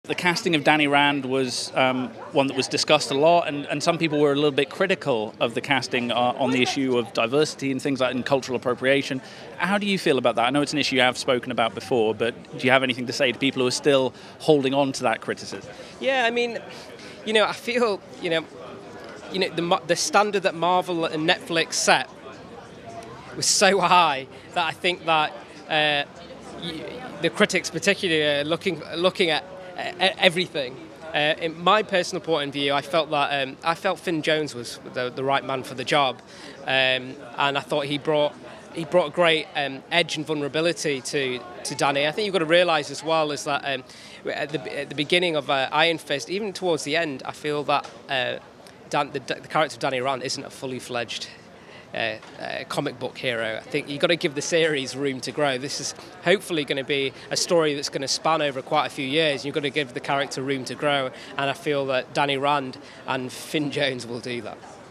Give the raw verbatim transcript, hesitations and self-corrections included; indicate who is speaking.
Speaker 1: The casting of Danny Rand was um, one that was discussed a lot, and, and some people were a little bit critical of the casting uh, on the issue of diversity and things like that, and cultural appropriation. How do you feel about that? I know it's an issue you have spoken about before, but do you have anything to say to people who are still holding on to that criticism?
Speaker 2: Yeah, I mean, you know, I feel, you know, you know, the the standard that Marvel and Netflix set was so high that I think that uh, the critics, particularly, are looking looking at everything. Uh, in my personal point of view, I felt that um, I felt Finn Jones was the, the right man for the job, um, and I thought he brought he brought a great um, edge and vulnerability to to Danny. I think you've got to realise as well is that um, at, the, at the beginning of uh, Iron Fist, even towards the end, I feel that uh, Dan, the, the character of Danny Rand isn't a fully fledged Uh, uh, comic book hero. I think you've got to give the series room to grow. This is hopefully going to be a story that's going to span over quite a few years. You've got to give the character room to grow, and I feel that Danny Rand and Finn Jones will do that.